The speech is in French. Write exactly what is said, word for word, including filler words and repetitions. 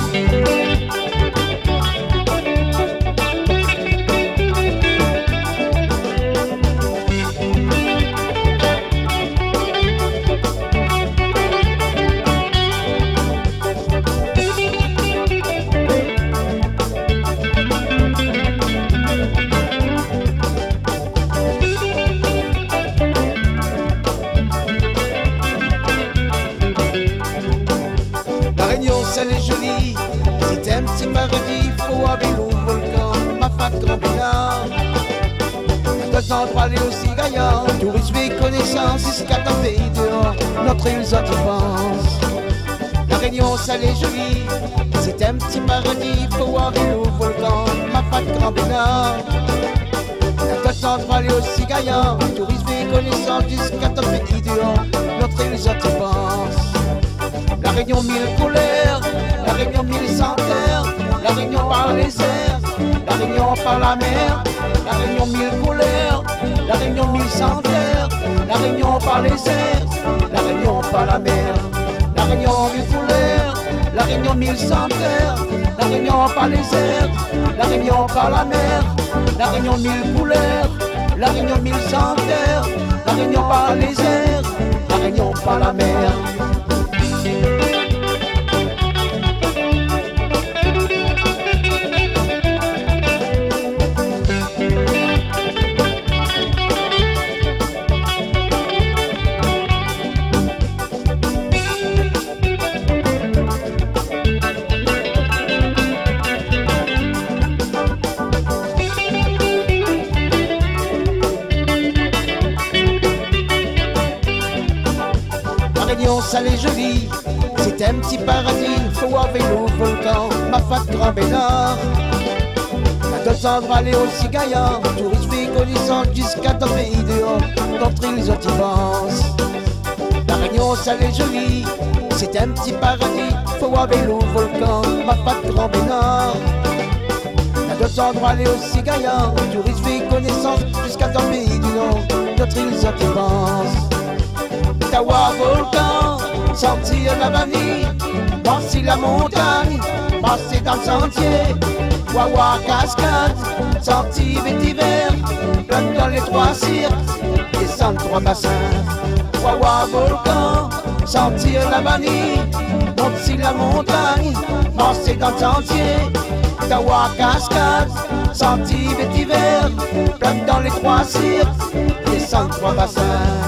Elle est jolie, si t'aimes c'est paradis, faut à vélo, volcan, ma fat grand bénard. À deux endroits aller aussi gaillard, tourisme et connaissances, jusqu'à ton pays dehors, notre île ça tu penses. La Réunion ça elle est jolie, si t'aimes c'est paradis, faut à vélo, volcan, ma fat grand bénard. À deux endroits aller aussi gaillard, tourisme et connaissances, jusqu'à ton pays dehors, notre île ça tu penses. La Réunion mille couleurs, la Réunion mille senteurs, la Réunion par les airs, la Réunion par la mer, la Réunion mille couleurs, la Réunion mille senteurs, la Réunion par les airs, la Réunion par la mer, la Réunion mille couleurs, la Réunion mille senteurs, la Réunion par les airs, la Réunion par la mer, la Réunion mille couleurs, la Réunion mille senteurs, la Réunion par les airs, la Réunion par la mer. La Réunion ça elle est jolie, c'est un petit paradis, faut à vélo, volcan, ma fat grand bénard. À deux endroits aller aussi gaillard, tourisme et connaissance jusqu'à ton pays dehors, notre île Zotivance. La Réunion ça elle est jolie, c'est un petit paradis, faut à vélo, volcan, ma fat grand bénard. À deux endroits aller aussi gaillard, tourisme et connaissance jusqu'à ton pays du nord, notre île Zotivance. Tawa volcan, sortir la vanille, passer la montagne, passer dans le sentier. Wawa cascade, sortir vétiver, plein dans les trois cirques, descendre trois bassins. Wawa volcan, sortir la vanille, monter la montagne, passer dans le sentier. Tawa cascade, sortir vétiver, plein dans les trois cirques, descendre trois bassins.